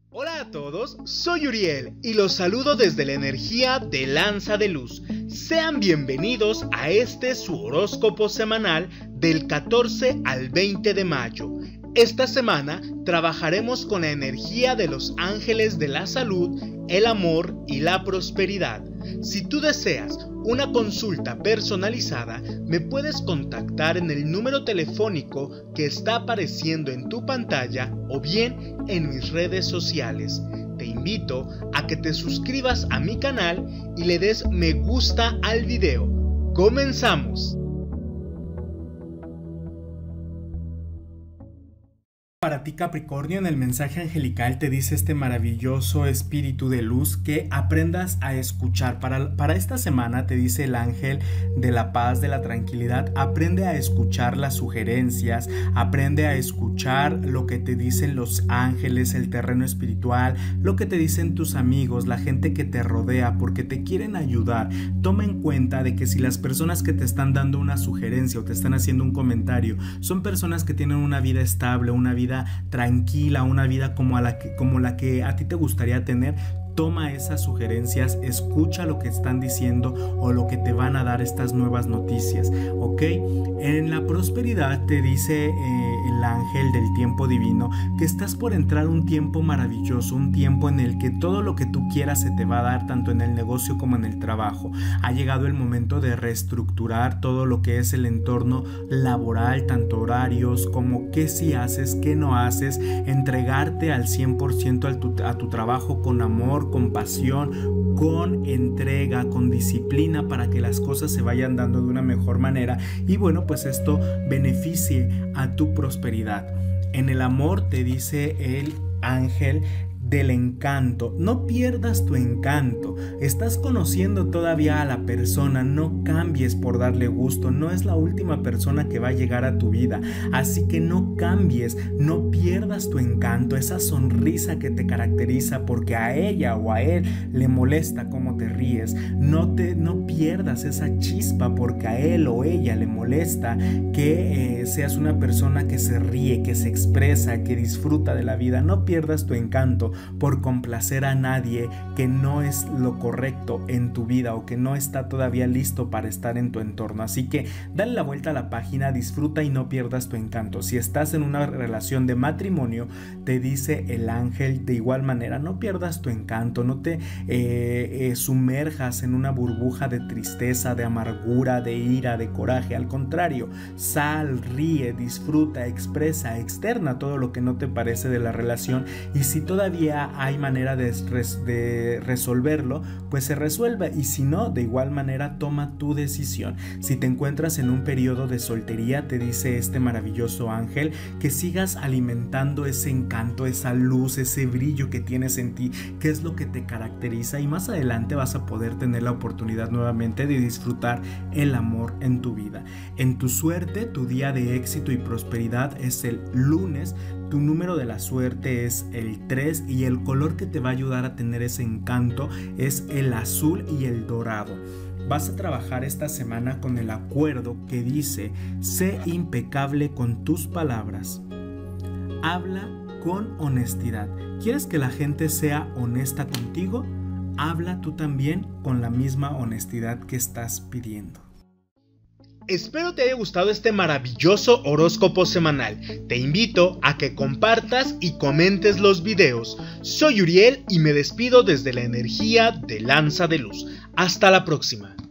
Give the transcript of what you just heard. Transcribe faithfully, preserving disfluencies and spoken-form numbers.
Hola a todos, soy Uriel y los saludo desde la energía de Lanza de Luz. Sean bienvenidos a este su horóscopo semanal del catorce al veinte de mayo. Esta semana trabajaremos con la energía de los ángeles de la salud, el amor y la prosperidad. Si tú deseas una consulta personalizada, me puedes contactar en el número telefónico que está apareciendo en tu pantalla o bien en mis redes sociales. Te invito a que te suscribas a mi canal y le des me gusta al video. ¡Comenzamos! Para ti, Capricornio, en el mensaje angelical te dice este maravilloso espíritu de luz que aprendas a escuchar. Para, para esta semana te dice el ángel de la paz, de la tranquilidad, aprende a escuchar las sugerencias, aprende a escuchar lo que te dicen los ángeles, el terreno espiritual, lo que te dicen tus amigos, la gente que te rodea, porque te quieren ayudar. Toma en cuenta de que si las personas que te están dando una sugerencia o te están haciendo un comentario son personas que tienen una vida estable, una vida tranquila, una vida como, a la que, como la que a ti te gustaría tener, toma esas sugerencias, escucha lo que están diciendo o lo que te van a dar estas nuevas noticias, ¿ok? En la prosperidad te dice eh, el ángel del tiempo divino que estás por entrar un tiempo maravilloso, un tiempo en el que todo lo que tú quieras se te va a dar, tanto en el negocio como en el trabajo. Ha llegado el momento de reestructurar todo lo que es el entorno laboral, tanto horarios como qué sí haces, qué no haces, entregarte al cien por ciento a tu, a tu trabajo con amor, con pasión, con entrega, con disciplina para que las cosas se vayan dando de una mejor manera y bueno, pues esto beneficie a tu prosperidad. En el amor te dice el ángel del encanto, no pierdas tu encanto. Estás conociendo todavía a la persona, no cambies por darle gusto, no es la última persona que va a llegar a tu vida, así que no cambies, no pierdas tu encanto, esa sonrisa que te caracteriza, porque a ella o a él le molesta cómo te ríes. No te no pierdas esa chispa porque a él o ella le molesta que eh, seas una persona que se ríe, que se expresa, que disfruta de la vida. No pierdas tu encanto por complacer a nadie que no es lo correcto en tu vida o que no está todavía listo para estar en tu entorno. Así que dale la vuelta a la página, disfruta y no pierdas tu encanto. Si estás en una relación de matrimonio, te dice el ángel de igual manera, no pierdas tu encanto, no te eh, eh, sumerjas en una burbuja de tristeza, de amargura, de ira, de coraje. Al contrario, sal, ríe, disfruta, expresa, externa todo lo que no te parece de la relación y si todavía hay manera de, res, de resolverlo, pues se resuelve y si no, de igual manera toma tu decisión. Si te encuentras en un periodo de soltería, te dice este maravilloso ángel que sigas alimentando ese encanto, esa luz, ese brillo que tienes en ti, que es lo que te caracteriza y más adelante vas a poder tener la oportunidad nuevamente de disfrutar el amor en tu vida. En tu suerte, tu día de éxito y prosperidad es el lunes. Tu número de la suerte es el tres y el color que te va a ayudar a tener ese encanto es el azul y el dorado. Vas a trabajar esta semana con el acuerdo que dice: sé impecable con tus palabras. Habla con honestidad. ¿Quieres que la gente sea honesta contigo? Habla tú también con la misma honestidad que estás pidiendo. Espero te haya gustado este maravilloso horóscopo semanal. Te invito a que compartas y comentes los videos. Soy Uriel y me despido desde la energía de Lanza de Luz. Hasta la próxima.